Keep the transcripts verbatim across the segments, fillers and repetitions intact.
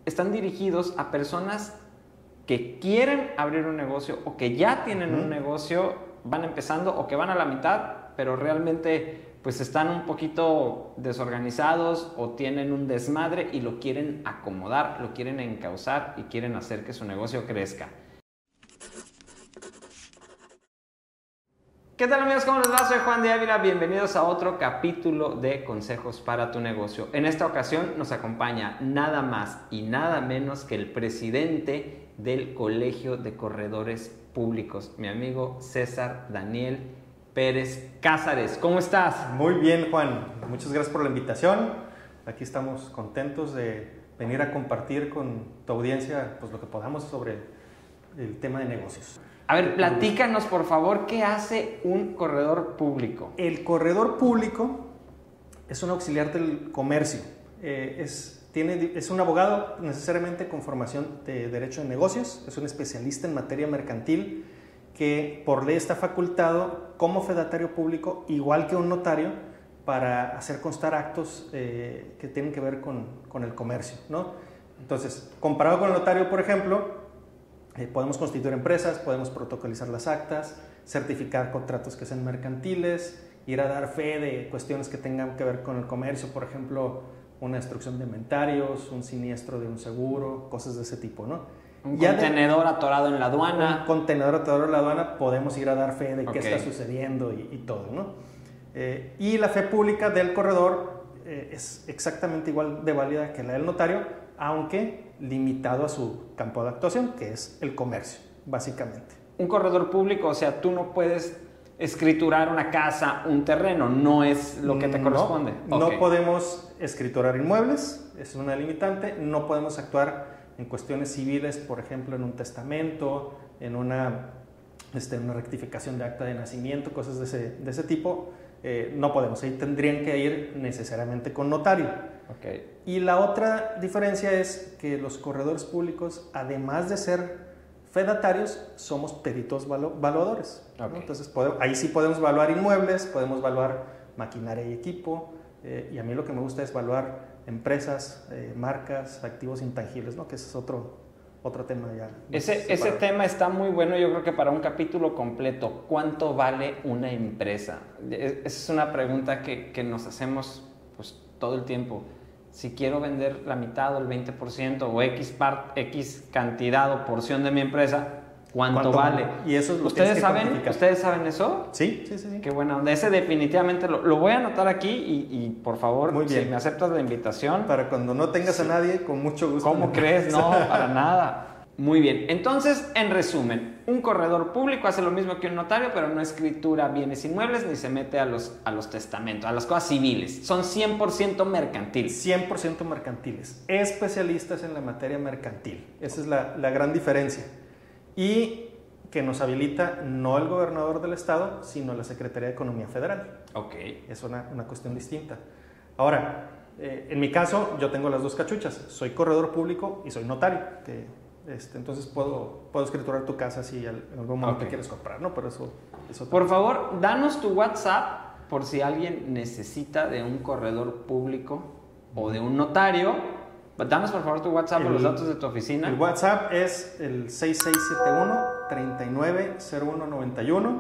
están dirigidos a personas que quieren abrir un negocio o que ya tienen uh-huh. un negocio, van empezando o que van a la mitad, pero realmente pues están un poquito desorganizados o tienen un desmadre y lo quieren acomodar, lo quieren encauzar y quieren hacer que su negocio crezca. ¿Qué tal, amigos? ¿Cómo les va? Soy Juan de Ávila. Bienvenidos a otro capítulo de Consejos para tu Negocio. En esta ocasión nos acompaña nada más y nada menos que el presidente del Colegio de Corredores Públicos, mi amigo César Daniel Pérez Cázares. ¿Cómo estás? Muy bien, Juan. Muchas gracias por la invitación. Aquí estamos contentos de venir a compartir con tu audiencia pues, lo que podamos sobre el tema de negocios. A ver, platícanos, por favor, ¿qué hace un corredor público? El corredor público es un auxiliar del comercio. Eh, es, tiene, es un abogado necesariamente con formación de Derecho de Negocios. Es un especialista en materia mercantil que por ley está facultado como fedatario público, igual que un notario, para hacer constar actos eh, que tienen que ver con, con el comercio, ¿no? Entonces, comparado con el notario, por ejemplo, Eh, podemos constituir empresas, podemos protocolizar las actas, certificar contratos que sean mercantiles, ir a dar fe de cuestiones que tengan que ver con el comercio, por ejemplo, una destrucción de inventarios, un siniestro de un seguro, cosas de ese tipo, ¿no? Un ya contenedor de, atorado en la aduana. Un contenedor atorado en la aduana, podemos ir a dar fe de okay. qué está sucediendo y, y todo, ¿no? Eh, y la fe pública del corredor eh, es exactamente igual de válida que la del notario, aunque limitado a su campo de actuación, que es el comercio, básicamente. Un corredor público, o sea, tú no puedes escriturar una casa, un terreno, no es lo que te no, corresponde. No okay. podemos escriturar inmuebles, es una limitante, no podemos actuar en cuestiones civiles, por ejemplo, en un testamento, en una, este, una rectificación de acta de nacimiento, cosas de ese, de ese tipo, eh, no podemos, ahí tendrían que ir necesariamente con notario. Okay. Y la otra diferencia es que los corredores públicos, además de ser fedatarios, somos peritos valuadores, ¿no? Okay. Entonces, podemos, ahí sí podemos evaluar inmuebles, podemos evaluar maquinaria y equipo, eh, y a mí lo que me gusta es evaluar empresas, eh, marcas, activos intangibles, ¿no? Que ese es otro, otro tema ya. Ese, ese tema está muy bueno, yo creo que para un capítulo completo. ¿Cuánto vale una empresa? Esa es una pregunta que, que nos hacemos pues, todo el tiempo. Si quiero vender la mitad o el veinte por ciento o X, part, X cantidad o porción de mi empresa, ¿cuánto, ¿Cuánto vale? Y eso es lo ¿Ustedes que saben, ¿Ustedes saben eso? Sí, sí, sí. sí. Qué buena onda. Ese definitivamente lo, lo voy a anotar aquí y, y por favor, Muy bien. si me aceptas la invitación. Para cuando no tengas sí. a nadie, con mucho gusto. ¿Cómo crees? No, para nada. Muy bien, entonces, en resumen, un corredor público hace lo mismo que un notario, pero no escritura bienes inmuebles ni se mete a los, a los testamentos, a las cosas civiles. Son cien por ciento mercantiles. cien por ciento mercantiles, especialistas en la materia mercantil. Esa es la, la gran diferencia. Y que nos habilita no el gobernador del estado, sino la Secretaría de Economía Federal. Ok. Es una, una cuestión distinta. Ahora, eh, en mi caso, yo tengo las dos cachuchas. Soy corredor público y soy notario, que... Este, entonces puedo, puedo escriturar tu casa si en algún momento okay. quieres comprar, ¿no? Pero eso, eso por favor, danos tu WhatsApp por si alguien necesita de un corredor público o de un notario. Danos por favor tu WhatsApp o los datos de tu oficina. El WhatsApp es el seis seis siete uno, tres nueve cero uno nueve uno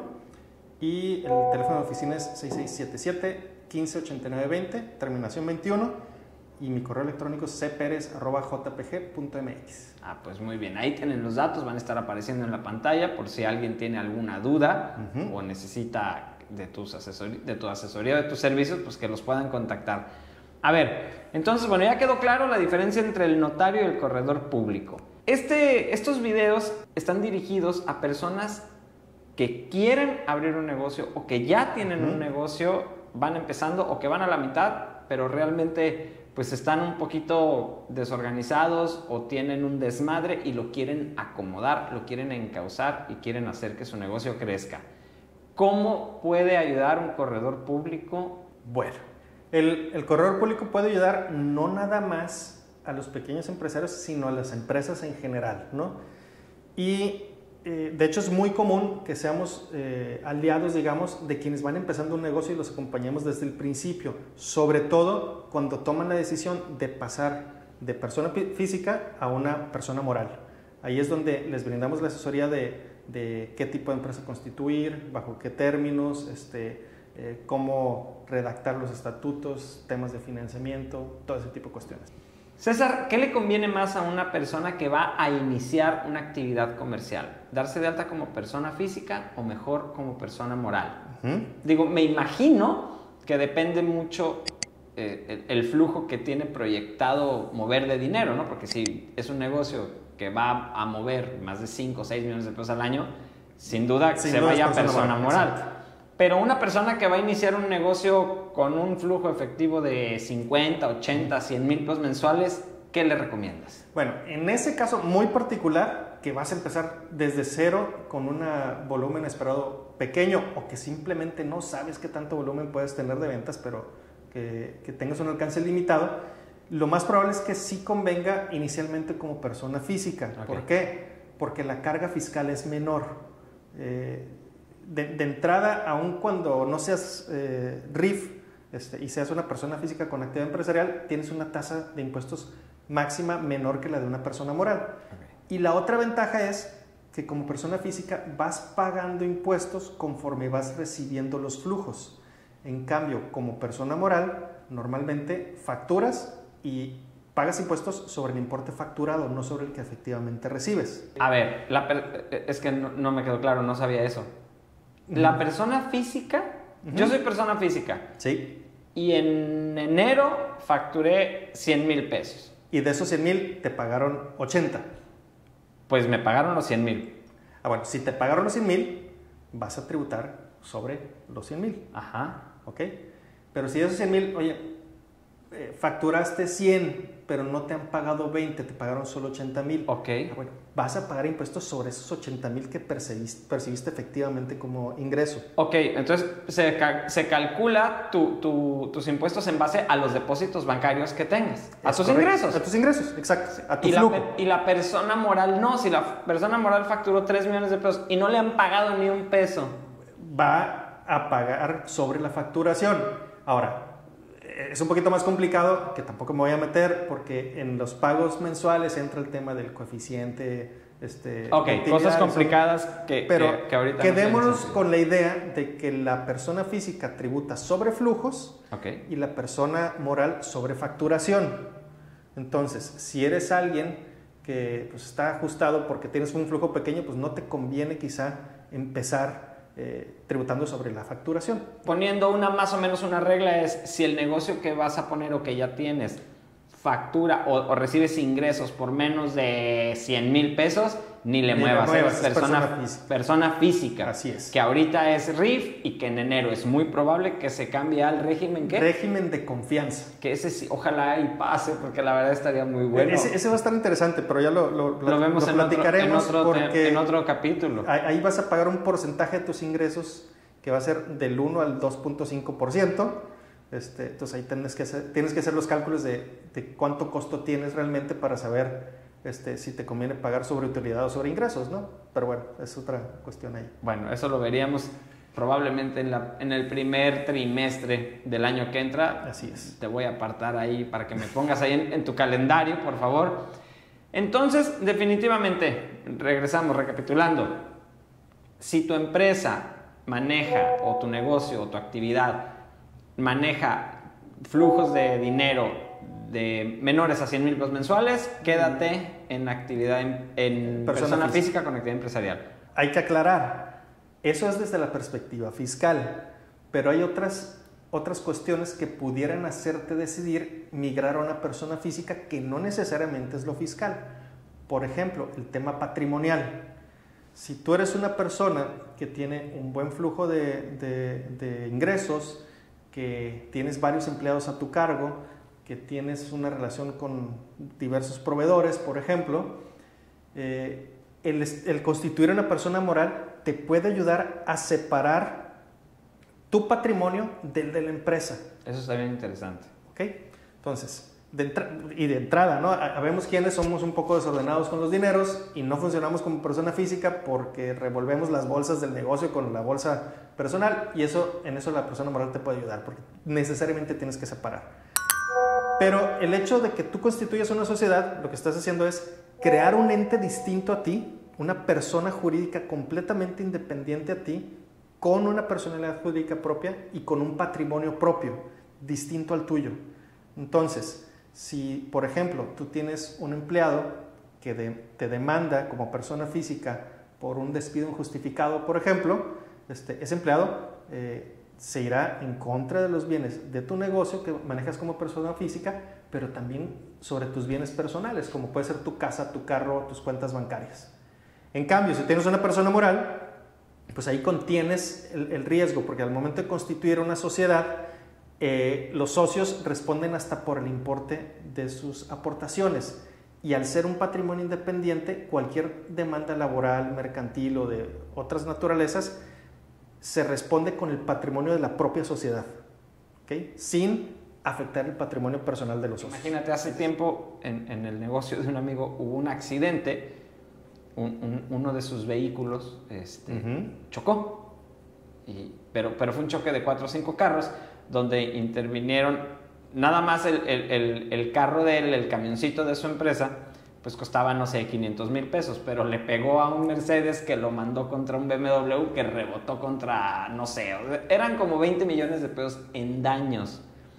y el teléfono de oficina es seis seis siete siete, uno cinco ocho nueve dos cero, terminación veintiuno. Y mi correo electrónico es c perez arroba j p g punto m x. Ah, pues muy bien. Ahí tienen los datos, van a estar apareciendo en la pantalla por si alguien tiene alguna duda uh-huh. o necesita de, tus asesor- de tu asesoría, de tus servicios, pues que los puedan contactar. A ver, entonces, bueno, ya quedó claro la diferencia entre el notario y el corredor público. Este, estos videos están dirigidos a personas que quieren abrir un negocio o que ya tienen uh-huh. un negocio, van empezando o que van a la mitad, pero realmente pues están un poquito desorganizados o tienen un desmadre y lo quieren acomodar, lo quieren encauzar y quieren hacer que su negocio crezca. ¿Cómo puede ayudar un corredor público? Bueno, el, el corredor público puede ayudar no nada más a los pequeños empresarios, sino a las empresas en general, ¿no? Y eh, de hecho es muy común que seamos eh, aliados, digamos, de quienes van empezando un negocio y los acompañemos desde el principio, sobre todo cuando toman la decisión de pasar de persona física a una persona moral. Ahí es donde les brindamos la asesoría de, de qué tipo de empresa constituir, bajo qué términos, este, eh, cómo redactar los estatutos, temas de financiamiento, todo ese tipo de cuestiones. César, ¿qué le conviene más a una persona que va a iniciar una actividad comercial? ¿Darse de alta como persona física o mejor como persona moral? Uh-huh. Digo, me imagino que depende mucho eh, el, el flujo que tiene proyectado mover de dinero, ¿no? Porque si es un negocio que va a mover más de cinco o seis millones de pesos al año, sin duda sin se duda vaya a persona, persona moral. moral. Pero una persona que va a iniciar un negocio con un flujo efectivo de cincuenta, ochenta, cien mil pesos mensuales, ¿qué le recomiendas? Bueno, en ese caso muy particular, que vas a empezar desde cero con un volumen esperado pequeño o que simplemente no sabes qué tanto volumen puedes tener de ventas, pero que, que tengas un alcance limitado, lo más probable es que sí convenga inicialmente como persona física. Okay. ¿Por qué? Porque la carga fiscal es menor. Eh, De, de entrada, aun cuando no seas eh, R I F este, y seas una persona física con actividad empresarial, tienes una tasa de impuestos máxima menor que la de una persona moral. Okay. Y la otra ventaja es que como persona física vas pagando impuestos conforme vas recibiendo los flujos. En cambio, como persona moral, normalmente facturas y pagas impuestos sobre el importe facturado, no sobre el que efectivamente recibes. A ver, la, es que no, no me quedó claro, no sabía eso. La persona física, uh-huh. yo soy persona física. Sí. Y en enero facturé cien mil pesos. Y de esos cien mil te pagaron ochenta. Pues me pagaron los cien mil. Ah, bueno, si te pagaron los cien mil, vas a tributar sobre los cien mil. Ajá. ¿Ok? Pero si de esos cien mil, oye, eh, facturaste cien, pero no te han pagado veinte, te pagaron solo ochenta mil. Ok. Ah, bueno, vas a pagar impuestos sobre esos ochenta mil que percibiste, percibiste efectivamente como ingreso. Ok, entonces se, ca se calcula tu, tu, tus impuestos en base a los depósitos bancarios que tengas. A es tus correcto. ingresos. A tus ingresos, exacto. A tu y, flujo. La, y la persona moral no. Si la persona moral facturó tres millones de pesos y no le han pagado ni un peso, va a pagar sobre la facturación. Ahora, es un poquito más complicado, que tampoco me voy a meter, porque en los pagos mensuales entra el tema del coeficiente. Este, ok, cosas complicadas que, pero que, que ahorita quedémonos no con la idea de que la persona física tributa sobre flujos, okay, y la persona moral sobre facturación. Entonces, si eres alguien que pues, está ajustado porque tienes un flujo pequeño, pues no te conviene quizá empezar Eh, tributando sobre la facturación. Poniendo una más o menos una regla es, si el negocio que vas a poner o que ya tienes factura o, o recibes ingresos por menos de cien mil pesos, ni le ni muevas, le muevas es persona, persona física. persona física. Así es. Que ahorita es R I F y que en enero es muy probable que se cambie al régimen, ¿qué? Régimen de confianza. Que ese sí, ojalá y pase, porque la verdad estaría muy bueno. Ese, ese va a estar interesante, pero ya lo, lo, lo vemos lo en, platicaremos otro, en, otro, porque en otro capítulo. Ahí vas a pagar un porcentaje de tus ingresos que va a ser del uno al dos punto cinco por ciento. Este, entonces ahí tienes que hacer, tienes que hacer los cálculos de, de cuánto costo tienes realmente para saber este, si te conviene pagar sobre utilidad o sobre ingresos, ¿no? Pero bueno, es otra cuestión ahí. Bueno, eso lo veríamos probablemente en, la, en el primer trimestre del año que entra. Así es. Te voy a apartar ahí para que me pongas ahí en, en tu calendario, por favor. Entonces, definitivamente, regresamos recapitulando. Si tu empresa maneja, o tu negocio, o tu actividad maneja flujos de dinero de menores a cien mil pesos mensuales, quédate en actividad en, en persona, persona física. física con actividad empresarial. Hay que aclarar, eso es desde la perspectiva fiscal, pero hay otras, otras cuestiones que pudieran hacerte decidir migrar a una persona física que no necesariamente es lo fiscal. Por ejemplo, el tema patrimonial. Si tú eres una persona que tiene un buen flujo de, de, de ingresos, que tienes varios empleados a tu cargo, que tienes una relación con diversos proveedores, por ejemplo, eh, el, el constituir una persona moral te puede ayudar a separar tu patrimonio del de la empresa. Eso está bien interesante. ¿Ok? Entonces, de y de entrada, ¿no? Habemos quienes somos un poco desordenados con los dineros y no funcionamos como persona física porque revolvemos las bolsas del negocio con la bolsa personal, y eso, en eso la persona moral te puede ayudar porque necesariamente tienes que separar. Pero el hecho de que tú constituyas una sociedad, lo que estás haciendo es crear un ente distinto a ti, una persona jurídica completamente independiente a ti, con una personalidad jurídica propia y con un patrimonio propio, distinto al tuyo. Entonces, si, por ejemplo, tú tienes un empleado que de, te demanda como persona física por un despido injustificado, por ejemplo, este, ese empleado eh, se irá en contra de los bienes de tu negocio que manejas como persona física, pero también sobre tus bienes personales, como puede ser tu casa, tu carro, tus cuentas bancarias. En cambio, si tienes una persona moral, pues ahí contienes el, el riesgo, porque al momento de constituir una sociedad, eh, los socios responden hasta por el importe de sus aportaciones. Y al ser un patrimonio independiente, cualquier demanda laboral, mercantil o de otras naturalezas, se responde con el patrimonio de la propia sociedad, ¿okay? Sin afectar el patrimonio personal de los socios. Imagínate, hace tiempo en, en el negocio de un amigo hubo un accidente, un, un, uno de sus vehículos este, uh-huh. chocó, y, pero, pero fue un choque de cuatro o cinco carros donde intervinieron nada más el, el, el, el carro de él, el camioncito de su empresa, pues costaba, no sé, quinientos mil pesos, pero le pegó a un Mercedes que lo mandó contra un B M W que rebotó contra, no sé, eran como veinte millones de pesos en daños.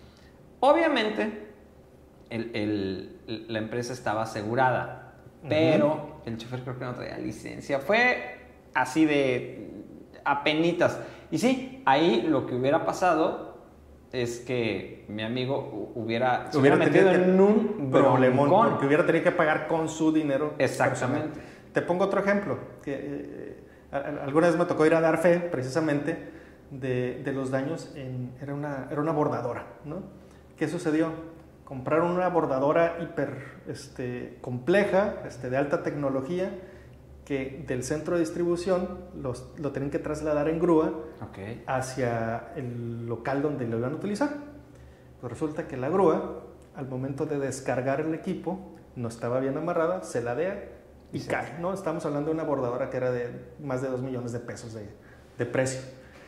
Obviamente, el, el, la empresa estaba asegurada, uh-huh. pero el chofer creo que no traía licencia. Fue así de apenitas. Y sí, ahí lo que hubiera pasado es que mi amigo hubiera, se hubiera metido en un problemón, porque hubiera tenido que pagar con su dinero. Exactamente. Personal. Te pongo otro ejemplo. Que, eh, alguna vez me tocó ir a dar fe, precisamente, de, de los daños. En, era, una, era una bordadora, ¿no? ¿Qué sucedió? Compraron una bordadora hiper este, compleja, este, de alta tecnología, que del centro de distribución los, lo tenían que trasladar en grúa okay. hacia el local donde lo iban a utilizar. Pues resulta que la grúa, al momento de descargar el equipo, no estaba bien amarrada, se ladea y sí. cae, ¿no? Estamos hablando de una bordadora que era de más de dos millones de pesos de, de precio.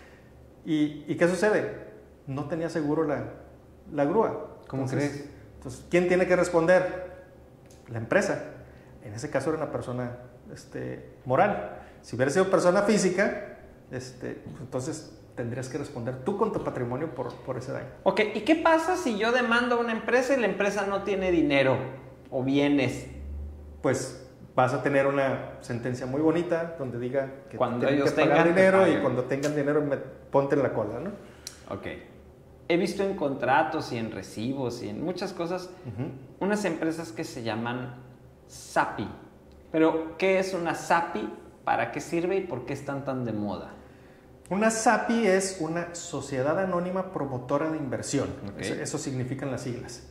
¿Y, ¿Y qué sucede? No tenía seguro la, la grúa. ¿Cómo entonces, crees? Entonces, ¿quién tiene que responder? La empresa. En ese caso era una persona Este, moral. Si hubiera sido persona física, este, pues entonces tendrías que responder tú con tu patrimonio por, por ese daño. Ok, ¿y qué pasa si yo demando a una empresa y la empresa no tiene dinero o bienes? Pues vas a tener una sentencia muy bonita donde diga que cuando tienen ellos que pagar tengan dinero y cuando tengan dinero me, ponte en la cola, ¿no? Ok. He visto en contratos y en recibos y en muchas cosas uh-huh. unas empresas que se llaman S A P I. Pero, ¿qué es una S A P I? ¿Para qué sirve y por qué están tan de moda? Una S A P I es una sociedad anónima promotora de inversión. Okay. Eso, eso significan las siglas.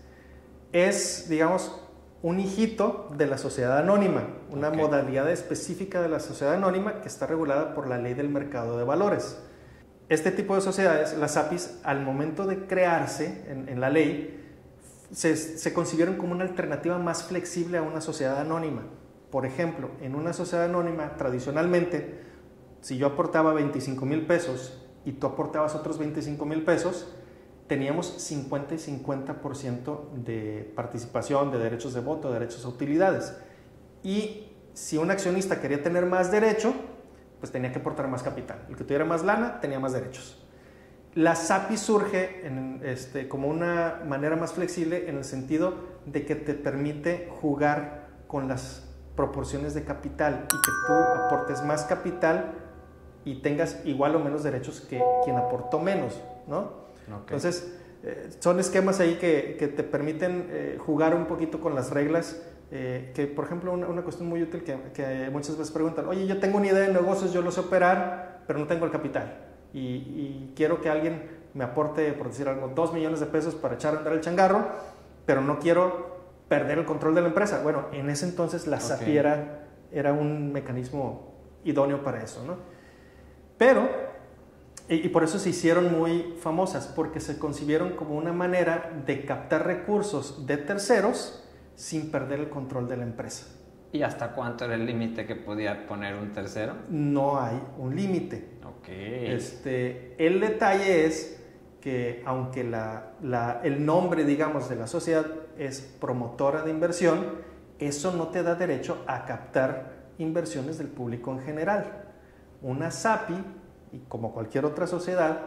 Es, digamos, un hijito de la sociedad anónima, una okay. modalidad específica de la sociedad anónima que está regulada por la ley del mercado de valores. Este tipo de sociedades, las S A P Is, al momento de crearse en, en la ley, se, se concibieron como una alternativa más flexible a una sociedad anónima. Por ejemplo, en una sociedad anónima, tradicionalmente, si yo aportaba veinticinco mil pesos y tú aportabas otros veinticinco mil pesos, teníamos cincuenta y cincuenta por ciento de participación, de derechos de voto, de derechos a utilidades. Y si un accionista quería tener más derecho, pues tenía que aportar más capital. El que tuviera más lana tenía más derechos. La S A P I surge en, este, como una manera más flexible en el sentido de que te permite jugar con las proporciones de capital y que tú aportes más capital y tengas igual o menos derechos que quien aportó menos, ¿no? Okay. Entonces, eh, son esquemas ahí que, que te permiten eh, jugar un poquito con las reglas, eh, que por ejemplo una, una cuestión muy útil que, que muchas veces preguntan, oye, yo tengo una idea de negocios, yo lo sé operar, pero no tengo el capital y, y quiero que alguien me aporte, por decir algo, dos millones de pesos para echar a andar el changarro, pero no quiero perder el control de la empresa. Bueno, en ese entonces la okay. S A P I era, era un mecanismo idóneo para eso, ¿no? Pero, y, y por eso se hicieron muy famosas, porque se concibieron como una manera de captar recursos de terceros sin perder el control de la empresa. ¿Y hasta cuánto era el límite que podía poner un tercero? No hay un límite. Okay. Este, el detalle es que que aunque la, la, el nombre, digamos, de la sociedad es promotora de inversión, eso no te da derecho a captar inversiones del público en general. Una S A P I, y como cualquier otra sociedad,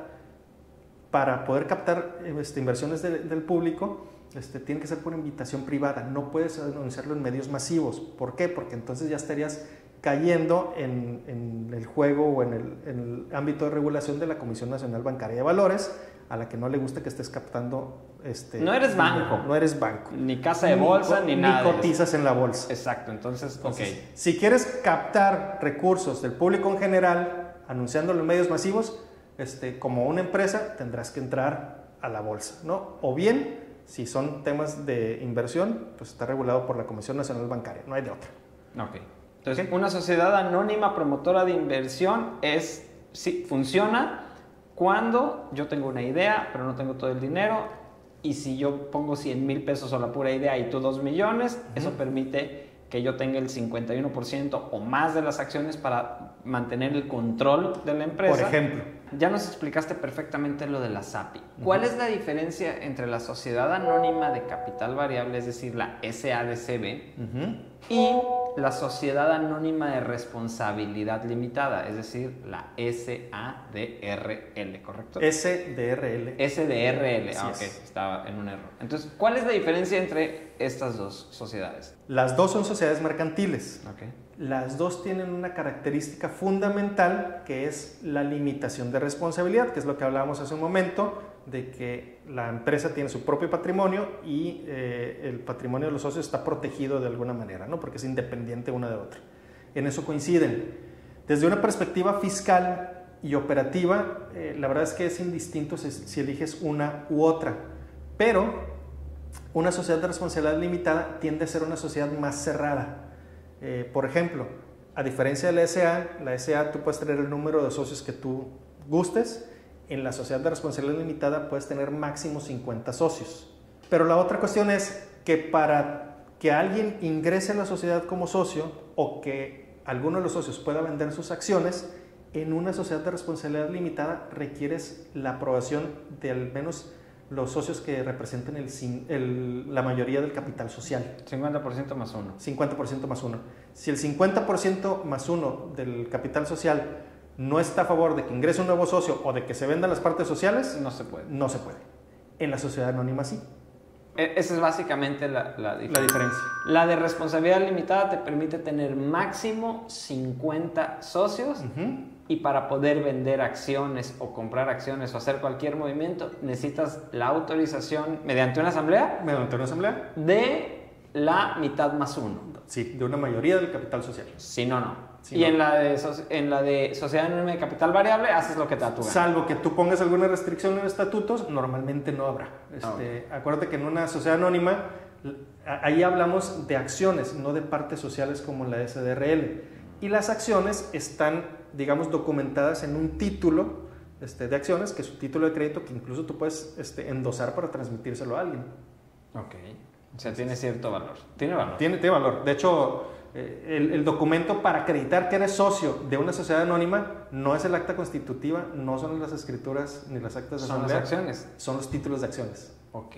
para poder captar este, inversiones de, del público, este, tiene que ser por invitación privada. No puedes anunciarlo en medios masivos. ¿Por qué? Porque entonces ya estarías cayendo en, en el juego o en el, en el ámbito de regulación de la Comisión Nacional Bancaria de Valores, a la que no le gusta que estés captando... Este, no eres banco. No, no eres banco. Ni casa de bolsa, ni, ni, ni nada. Ni cotizas en la bolsa. Exacto, entonces, entonces ok. Si quieres captar recursos del público en general, anunciándolo en medios masivos, este, como una empresa, tendrás que entrar a la bolsa, ¿no? O bien, si son temas de inversión, pues está regulado por la Comisión Nacional Bancaria, no hay de otra. Ok. Entonces, ¿okay? Una sociedad anónima promotora de inversión es, sí, funciona cuando yo tengo una idea, pero no tengo todo el dinero, y si yo pongo cien mil pesos a la pura idea y tú dos millones, uh-huh. Eso permite que yo tenga el cincuenta y uno por ciento o más de las acciones para mantener el control de la empresa. Por ejemplo. Ya nos explicaste perfectamente lo de la S A P I. ¿Cuál uh-huh. es la diferencia entre la sociedad anónima de capital variable, es decir, la S A D C B, uh-huh. y la sociedad anónima de responsabilidad limitada, es decir, la S A D R L, ¿correcto? S D R L. S D R L, ah, ok, estaba en un error. Entonces, ¿cuál es la diferencia entre estas dos sociedades? Las dos son sociedades mercantiles. Okay. Las dos tienen una característica fundamental que es la limitación de responsabilidad, que es lo que hablábamos hace un momento, de que la empresa tiene su propio patrimonio y eh, el patrimonio de los socios está protegido de alguna manera, ¿no? Porque es independiente una de otra. En eso coinciden. Desde una perspectiva fiscal y operativa, eh, la verdad es que es indistinto si, si eliges una u otra, pero una sociedad de responsabilidad limitada tiende a ser una sociedad más cerrada. Eh, por ejemplo, a diferencia de la S A, la S A tú puedes tener el número de socios que tú gustes. En la sociedad de responsabilidad limitada puedes tener máximo cincuenta socios. Pero la otra cuestión es que para que alguien ingrese a la sociedad como socio o que alguno de los socios pueda vender sus acciones, en una sociedad de responsabilidad limitada requieres la aprobación de al menos los socios que representen el, el, la mayoría del capital social. cincuenta por ciento más uno. cincuenta por ciento más uno. Si el cincuenta por ciento más uno del capital social no está a favor de que ingrese un nuevo socio o de que se vendan las partes sociales, no se puede. No se puede. En la sociedad anónima sí. Esa es básicamente la, la, diferencia. la diferencia. La de responsabilidad limitada te permite tener máximo cincuenta socios, uh-huh. y para poder vender acciones o comprar acciones o hacer cualquier movimiento necesitas la autorización mediante una asamblea. Mediante una asamblea. De la mitad más uno. Sí, de una mayoría del capital social. Si no, no. Sí, y no. En, la de, en la de sociedad anónima de capital variable haces lo que te da tu gana. Salvo que tú pongas alguna restricción en estatutos, normalmente no habrá. Este, okay. Acuérdate que en una sociedad anónima, ahí hablamos de acciones, no de partes sociales como la S D R L. Y las acciones están, digamos, documentadas en un título este, de acciones, que es un título de crédito que incluso tú puedes este, endosar para transmitírselo a alguien. Ok. O sea, tiene cierto valor. Tiene valor. Tiene, tiene valor. De hecho, eh, el, el documento para acreditar que eres socio de una sociedad anónima no es el acta constitutiva, no son las escrituras ni las actas de asamblea. Son las acciones. Son los títulos de acciones. Ok.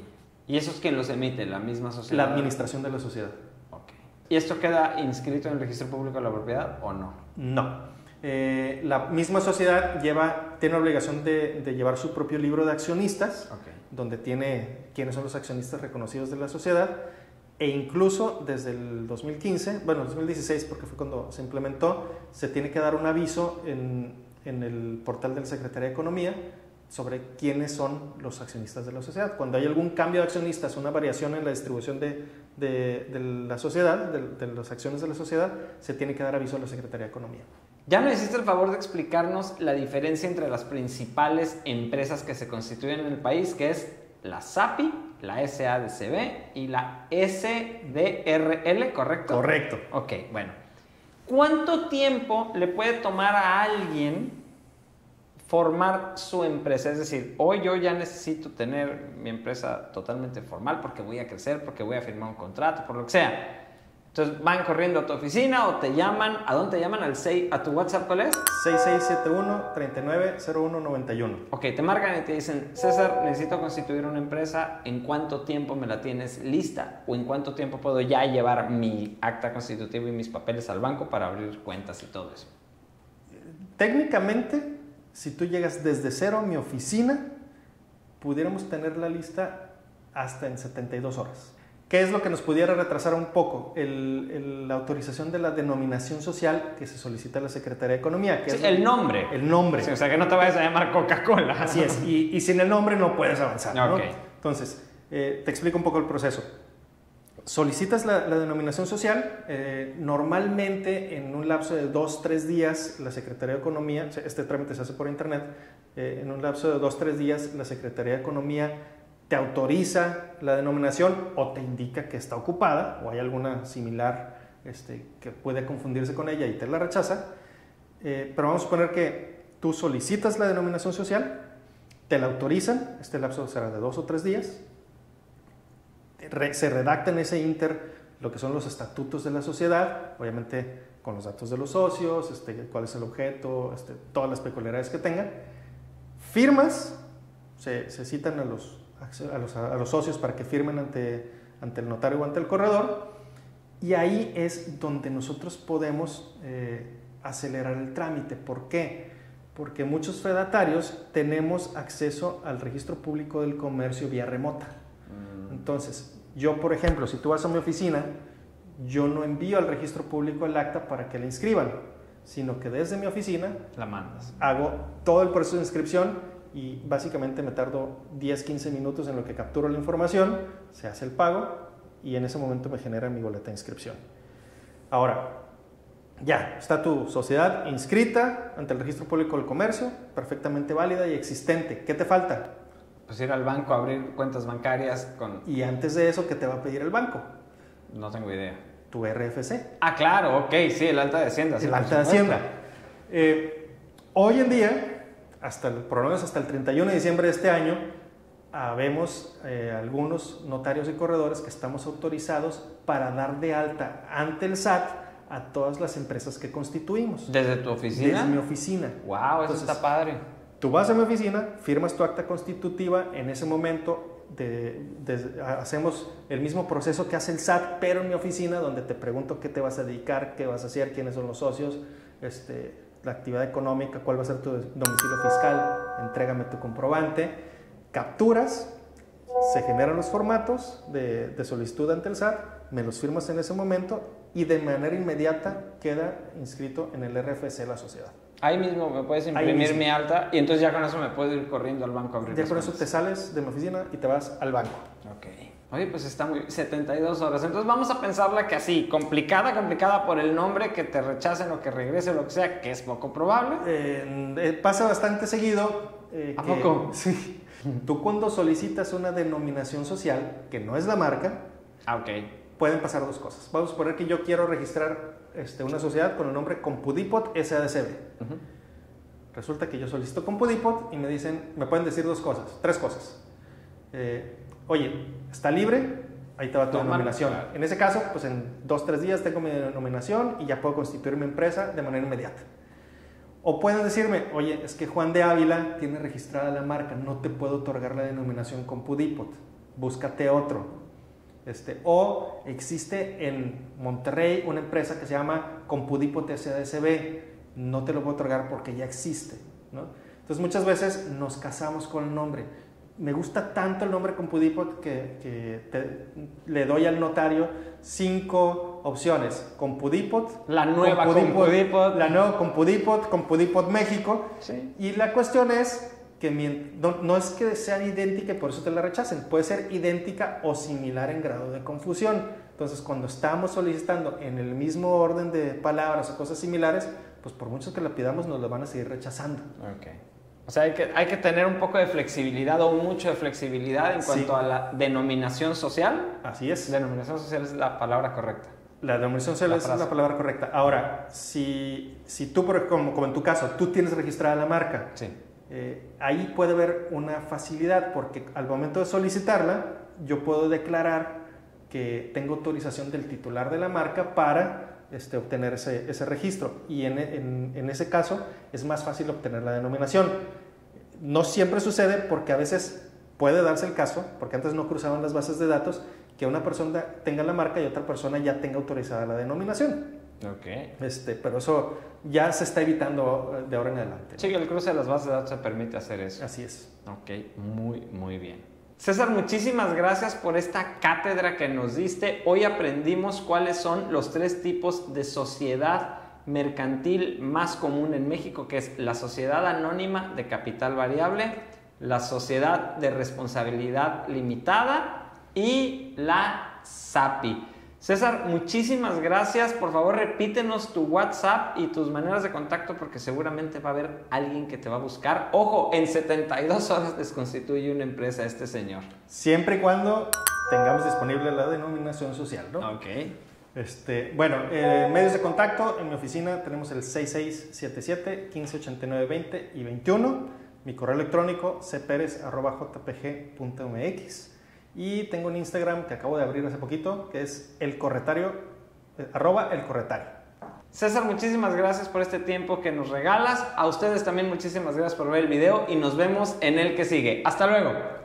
¿Y eso es quien los emite? ¿La misma sociedad? La administración de la sociedad. Ok. ¿Y esto queda inscrito en el registro público de la propiedad o no? No. Eh, la misma sociedad lleva, tiene la obligación de, de llevar su propio libro de accionistas, okay. donde tiene quiénes son los accionistas reconocidos de la sociedad, e incluso desde el dos mil quince, bueno, dos mil dieciséis, porque fue cuando se implementó, se tiene que dar un aviso en, en el portal de la Secretaría de Economía sobre quiénes son los accionistas de la sociedad. Cuando hay algún cambio de accionistas, una variación en la distribución de, de, de la sociedad, de, de las acciones de la sociedad, se tiene que dar aviso a la Secretaría de Economía. Ya me hiciste el favor de explicarnos la diferencia entre las principales empresas que se constituyen en el país, que es la S A P I, la S A D C B y la S D R L, ¿correcto? Correcto. Ok, bueno. ¿Cuánto tiempo le puede tomar a alguien formar su empresa? Es decir, hoy yo ya necesito tener mi empresa totalmente formal porque voy a crecer, porque voy a firmar un contrato, por lo que sea. Entonces van corriendo a tu oficina o te llaman. ¿A dónde te llaman? ¿Al seis, ¿A tu WhatsApp cuál es? seis seis siete uno, tres nueve cero uno nueve uno. Ok, te marcan y te dicen, César, necesito constituir una empresa. ¿En cuánto tiempo me la tienes lista? ¿O en cuánto tiempo puedo ya llevar mi acta constitutiva y mis papeles al banco para abrir cuentas y todo eso? Técnicamente, si tú llegas desde cero a mi oficina, pudiéramos tener la lista hasta en setenta y dos horas. ¿Qué es lo que nos pudiera retrasar un poco? El, el, la autorización de la denominación social que se solicita a la Secretaría de Economía. Que Sí, es el nombre. El nombre. Sí, o sea, que no te vayas a llamar Coca-Cola. Así es. Y, y sin el nombre no puedes avanzar, ¿no? Okay. Entonces, eh, te explico un poco el proceso. Solicitas la, la denominación social. Eh, normalmente, en un lapso de dos, tres días, la Secretaría de Economía, este trámite se hace por internet, eh, en un lapso de dos, tres días, la Secretaría de Economía te autoriza la denominación o te indica que está ocupada o hay alguna similar este, que puede confundirse con ella y te la rechaza. Eh, pero vamos a suponer que tú solicitas la denominación social, te la autorizan, este lapso será de dos o tres días, re, se redacta en ese inter lo que son los estatutos de la sociedad, obviamente con los datos de los socios, este, cuál es el objeto, este, todas las peculiaridades que tenga, firmas, se, se citan a los A los, a los socios para que firmen ante, ante el notario o ante el corredor, y ahí es donde nosotros podemos eh, acelerar el trámite. ¿Por qué? Porque muchos fedatarios tenemos acceso al registro público del comercio vía remota. Mm. Entonces, yo por ejemplo, si tú vas a mi oficina, yo no envío al registro público el acta para que la inscriban, sino que desde mi oficina la mandas. Hago todo el proceso de inscripción y básicamente me tardo diez, quince minutos en lo que capturo la información, se hace el pago y en ese momento me genera mi boleta de inscripción. Ahora, ya, está tu sociedad inscrita ante el Registro Público del Comercio, perfectamente válida y existente. ¿Qué te falta? Pues ir al banco a abrir cuentas bancarias con... Y antes de eso, ¿qué te va a pedir el banco? No tengo idea. Tu R F C. Ah, claro, ok, sí, el alta de Hacienda. Sí, el alta de Hacienda. Eh, hoy en día... Hasta el, por lo menos hasta el treinta y uno de diciembre de este año, habemos eh, algunos notarios y corredores que estamos autorizados para dar de alta ante el S A T a todas las empresas que constituimos. ¿Desde tu oficina? Desde mi oficina. Wow, eso Entonces, está padre. Tú vas a mi oficina, firmas tu acta constitutiva, en ese momento de, de, hacemos el mismo proceso que hace el S A T, pero en mi oficina, donde te pregunto qué te vas a dedicar, qué vas a hacer, quiénes son los socios, este... la actividad económica, cuál va a ser tu domicilio fiscal, entrégame tu comprobante, capturas, se generan los formatos de, de solicitud ante el S A T, me los firmas en ese momento y de manera inmediata queda inscrito en el R F C de la sociedad. Ahí mismo me puedes imprimir mi alta y entonces ya con eso me puedo ir corriendo al banco a abrir. Ya con eso te sales de mi oficina y te vas al banco. Ok. Oye, pues está muy... setenta y dos horas. Entonces vamos a pensarla que así, complicada, complicada por el nombre, que te rechacen o que regrese o lo que sea, que es poco probable. Eh, eh, pasa bastante seguido. Eh, ¿A que, poco? Sí. Tú cuando solicitas una denominación social, que no es la marca, ah, ok, pueden pasar dos cosas. Vamos a suponer que yo quiero registrar este, una sociedad con el nombre Compudipot S A D C B. Uh-huh. Resulta que yo solicito Compudipot y me dicen, me pueden decir dos cosas, tres cosas. Eh, Oye, está libre, ahí te va tu denominación. Claro. En ese caso, pues en dos, tres días tengo mi denominación y ya puedo constituir mi empresa de manera inmediata. O pueden decirme, oye, es que Juan de Ávila tiene registrada la marca, no te puedo otorgar la denominación Compudipot, búscate otro. Este, o existe en Monterrey una empresa que se llama Compudipot S A D C B, no te lo puedo otorgar porque ya existe, ¿no? Entonces muchas veces nos casamos con el nombre. Me gusta tanto el nombre Compudipot que, que te, le doy al notario cinco opciones. Compudipot, la nueva Compudipot, Compudipot. la nueva Compudipot, Compudipot México. Sí. Y la cuestión es que mi, no, no es que sea idéntica y por eso te la rechacen, puede ser idéntica o similar en grado de confusión. Entonces, cuando estamos solicitando en el mismo orden de palabras o cosas similares, pues por mucho que la pidamos nos la van a seguir rechazando. Okay. O sea, hay que, hay que tener un poco de flexibilidad o mucho de flexibilidad en cuanto sí. a la denominación social. Así es. Denominación social es la palabra correcta. La denominación social la es frase. la palabra correcta. Ahora, si, si tú, como, como en tu caso, tú tienes registrada la marca, sí. eh, ahí puede haber una facilidad porque al momento de solicitarla, yo puedo declarar que tenga autorización del titular de la marca para este, obtener ese, ese registro. Y en, en, en ese caso es más fácil obtener la denominación. No siempre sucede porque a veces puede darse el caso, porque antes no cruzaban las bases de datos, que una persona tenga la marca y otra persona ya tenga autorizada la denominación. Ok. Este, pero eso ya se está evitando de ahora en adelante. Sí, el cruce de las bases de datos se permite hacer eso. Así es. Ok, muy, muy bien. César, muchísimas gracias por esta cátedra que nos diste. Hoy aprendimos cuáles son los tres tipos de sociedad mercantil más común en México, que es la sociedad anónima de capital variable, la sociedad de responsabilidad limitada y la S A P I. César, muchísimas gracias. Por favor, repítenos tu WhatsApp y tus maneras de contacto porque seguramente va a haber alguien que te va a buscar. Ojo, en setenta y dos horas desconstituye una empresa este señor. Siempre y cuando tengamos disponible la denominación social, ¿no? Ok. Este, bueno, eh, medios de contacto. En mi oficina tenemos el seis seis siete siete, uno cinco ocho nueve, veinte y veintiuno. Mi correo electrónico cperez arroba j p g punto m x. Y tengo un Instagram que acabo de abrir hace poquito, que es el corretario, eh, arroba el corretario. César, muchísimas gracias por este tiempo que nos regalas. A ustedes también muchísimas gracias por ver el video y nos vemos en el que sigue. Hasta luego.